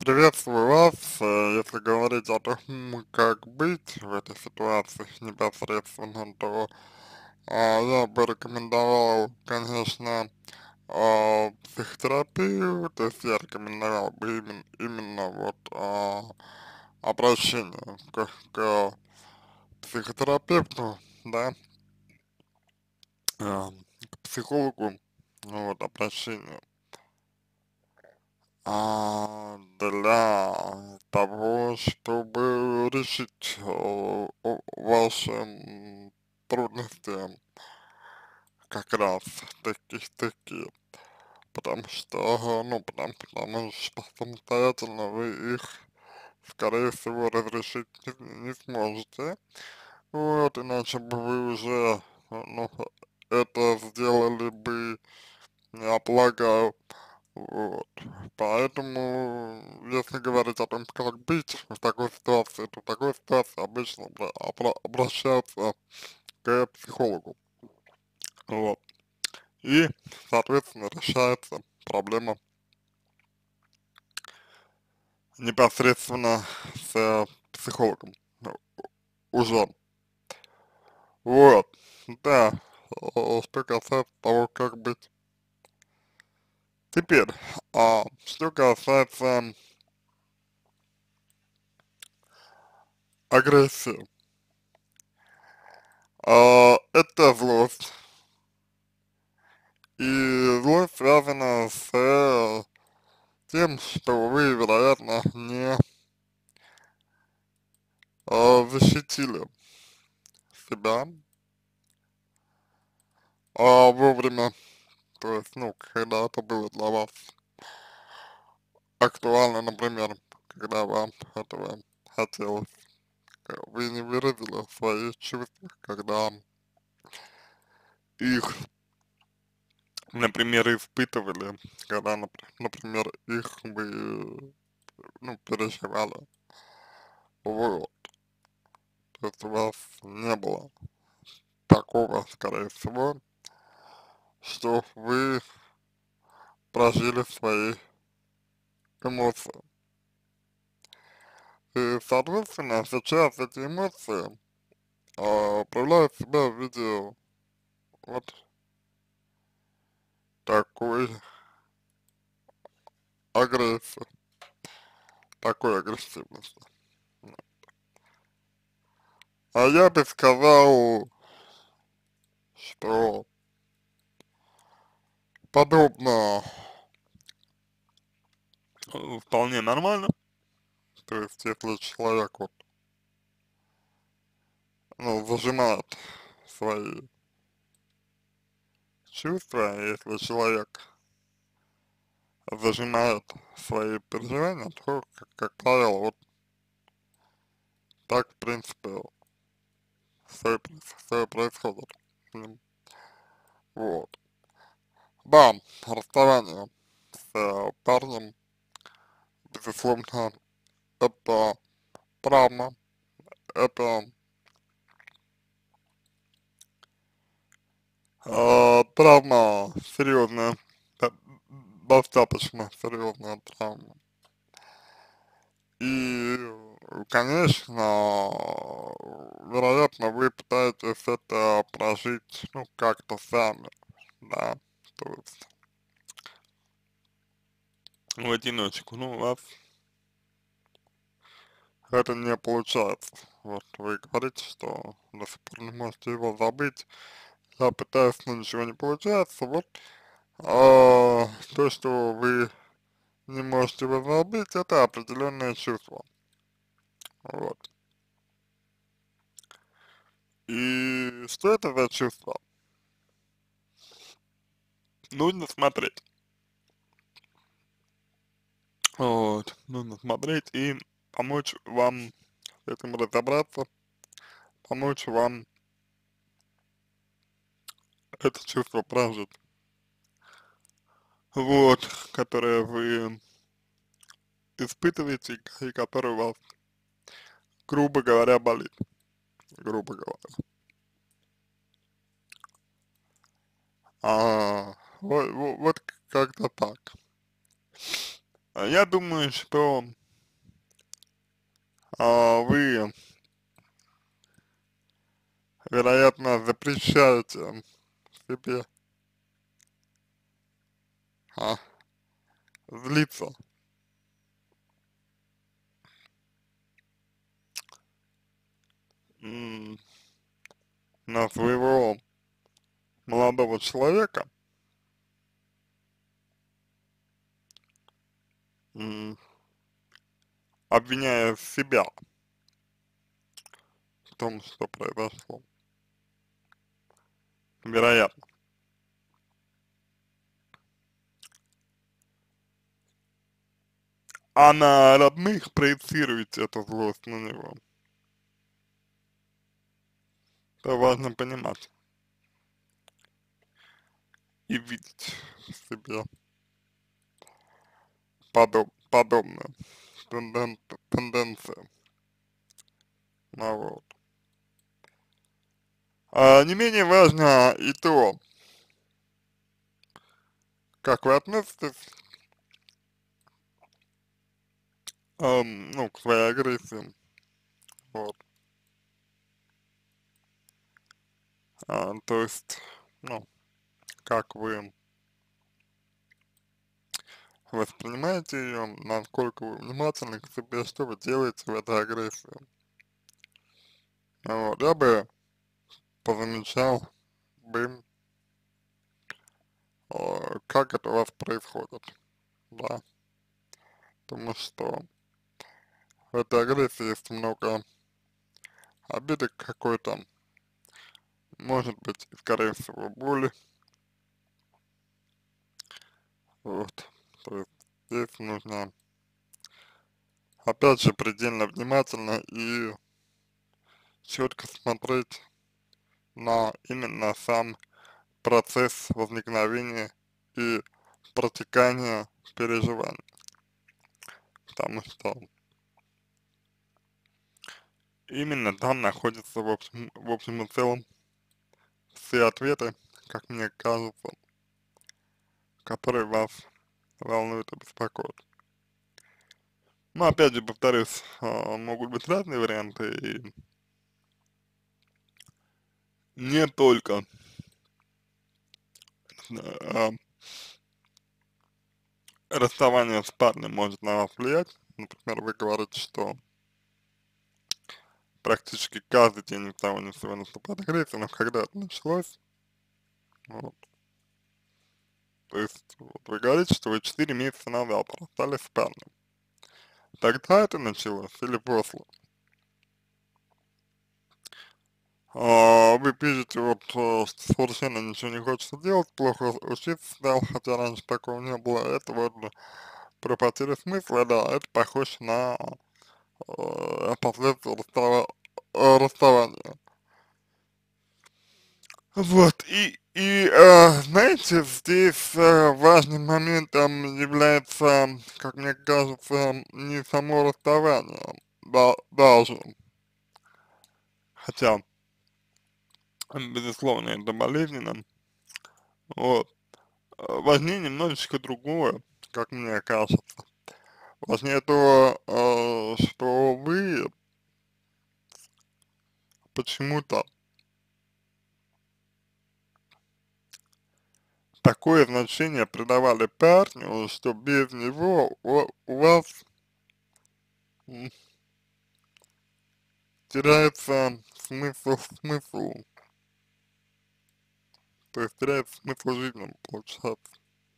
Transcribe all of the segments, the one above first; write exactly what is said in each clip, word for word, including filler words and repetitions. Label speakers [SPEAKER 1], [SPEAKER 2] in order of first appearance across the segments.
[SPEAKER 1] Приветствую вас. Э, Если говорить о том, как быть в этой ситуации непосредственно, то а, я бы рекомендовал, конечно, а, психотерапию, то есть я рекомендовал бы именно, именно вот а, обращение к, к психотерапевту, да, а, к психологу, ну вот, обращение. А, для того, чтобы решить э, о- ваши м, трудности, как раз таких такие, потому что, ну, потому, потому что самостоятельно вы их, скорее всего, разрешить не, не сможете, вот, иначе бы вы уже, э, ну, это сделали бы, я полагаю. Вот. Поэтому, если говорить о том, как быть в такой ситуации, то в такой ситуации обычно обра- обра- обращаются к психологу. Вот. И, соответственно, решается проблема непосредственно с э, психологом. Ну, уже. Вот. Да. Э, Что касается того, как быть. Теперь, а, что касается агрессии. А, это злость. И злость связана с э, тем, что вы, вероятно, не э, защитили себя а вовремя, то есть, ну, когда это было для вас актуально, например, когда вам этого хотелось, э, вы не выразили свои чувства, когда их, например, испытывали, когда, нап- например, их вы, ну, переживали, вот, то есть у вас не было такого, скорее всего, что вы прожили свои эмоции. И, соответственно, сейчас эти эмоции а, проявляют себя в виде вот такой агрессии, такой агрессивности. А я бы сказал, что подобно э, вполне нормально. То есть, если человек вот, ну, зажимает свои чувства, если человек зажимает свои переживания, то, как, как правило, вот так, в принципе, все, все происходит с ним. Вот. Да, расставание с э, парнем, безусловно, это травма, это э, травма серьезная, да- достаточно серьезная травма. И, конечно, вероятно, вы пытаетесь это прожить, ну, как-то сами, да, то есть в одиночку, ну, у вас это не получается. Вот вы говорите, что до сих пор не можете его забыть. Я пытаюсь, но ничего не получается. Вот а, то, что вы не можете его забыть, это определенное чувство. Вот. И что это за чувство? Нужно смотреть. Вот. Нужно смотреть и помочь вам с этим разобраться, помочь вам это чувство прожить. Вот, которое вы испытываете и которое у вас, грубо говоря, болит. Грубо говоря. А, вот, вот как-то так. Я думаю, что а, вы, вероятно, запрещаете себе а, злиться м, на своего молодого человека, м, обвиняя себя в том, что произошло. Вероятно. А на родных проецируете эту злость на него. Это важно понимать и видеть в себе подоб, подобную тенден, тенденцию. Ну, вот. А не менее важно и то, как вы относитесь эм, ну, к своей агрессии. Вот. А, то есть, ну, как вы воспринимаете ее, насколько вы внимательны к себе, что вы делаете в этой агрессии. Вот. Я бы позамечал бы, э, как это у вас происходит, да, потому что в этой агрессии есть много обиды какой-то, может быть, и, скорее всего, боли, вот, то есть здесь нужно, опять же, предельно внимательно и четко смотреть на именно сам процесс возникновения и протекания переживаний, потому что именно там находятся в общем, в общем и целом все ответы, как мне кажется, которые вас волнуют и беспокоят. Но опять же, повторюсь, а, могут быть разные варианты, и не только а, расставание с парнем может на вас влиять. Например, вы говорите, что практически каждый день у того ни с сего наступает агрессия, но когда это началось, вот, то есть вот вы говорите, что вы четыре месяца назад расстались с парнем. Тогда это началось или после? А, вы пишете, вот, э, что совершенно ничего не хочется делать, плохо учиться стал, хотя раньше такого не было. Это вот про потерю смысла, да, это похоже на э, последствия расстава, э, расставания. Вот, и, и э, знаете, здесь э, важным моментом является, как мне кажется, не само расставание, да, даже, хотя, безусловно, это болезненно, вот, э, важнее немножечко другое, как мне кажется. Важнее то, э, что вы почему-то такое значение придавали парню, что без него у, у вас м, теряется смысл, смысл, то есть теряется смысл жизни, получается,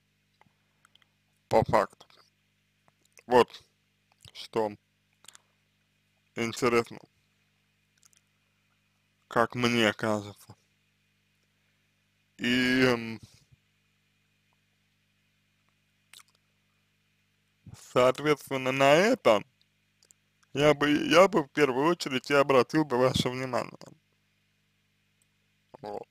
[SPEAKER 1] по факту. Вот что интересно, как мне кажется. И, м, соответственно, на это я бы, я бы в первую очередь и обратил бы ваше внимание. Вот.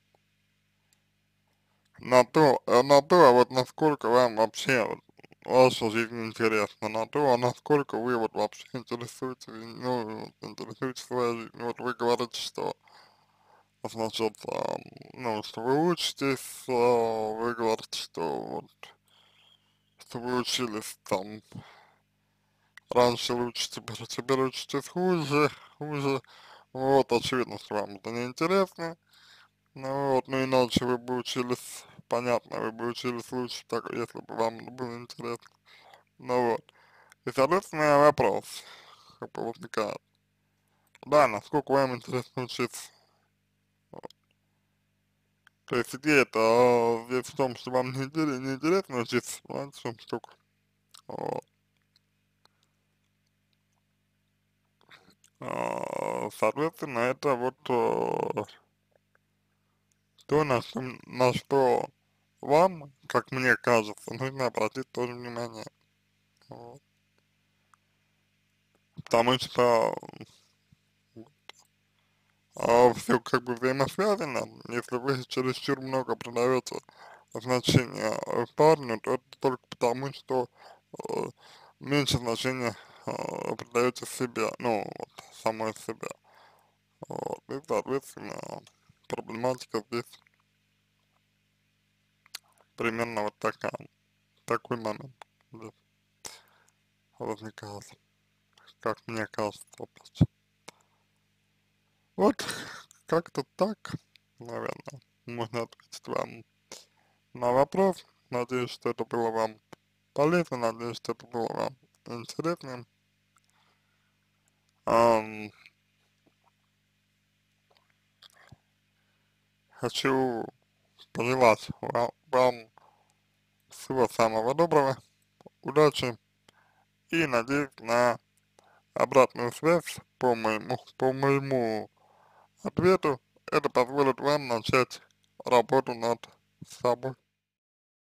[SPEAKER 1] На то, э, на то, а вот насколько вам вообще вот ваша жизнь интересна, на то, а насколько вы вот вообще интересуете, ну, вот интересуете своей жизнью. Вот вы говорите, что, значит, а, ну, что вы учитесь, а, вы говорите, что вот, что вы учились там раньше лучше, теперь, теперь учитесь хуже, хуже, вот, очевидно, что вам это неинтересно, ну вот, ну иначе вы бы учились, понятно, вы бы учились лучше, так, если бы вам это было интересно, ну вот, и, соответственно, вопрос, как бы возникает, да, насколько вам интересно учиться, то есть идея-то а, здесь в том, что вам не, интерес- не интересно учиться, понимаете, в чем штука, вот. А, соответственно, это вот э, то, на что, на что вам, как мне кажется, нужно обратить тоже внимание. Вот. Потому что а, все как бы взаимосвязано. Если вы чересчур много придаете значения э, парню, то это только потому, что э, меньше значения э, придаете себе, ну, вот, самой себе. Вот. И, соответственно, проблематика здесь примерно вот такая, такой момент здесь возникает, как мне кажется, опять же. Вот, как-то так, наверное, можно ответить вам на вопрос. Надеюсь, что это было вам полезно, надеюсь, что это было вам интересно. Ам, хочу пожелать вам, вам всего самого доброго, удачи и надеюсь на обратную связь по моему, по моему ответу. Это позволит вам начать работу над собой.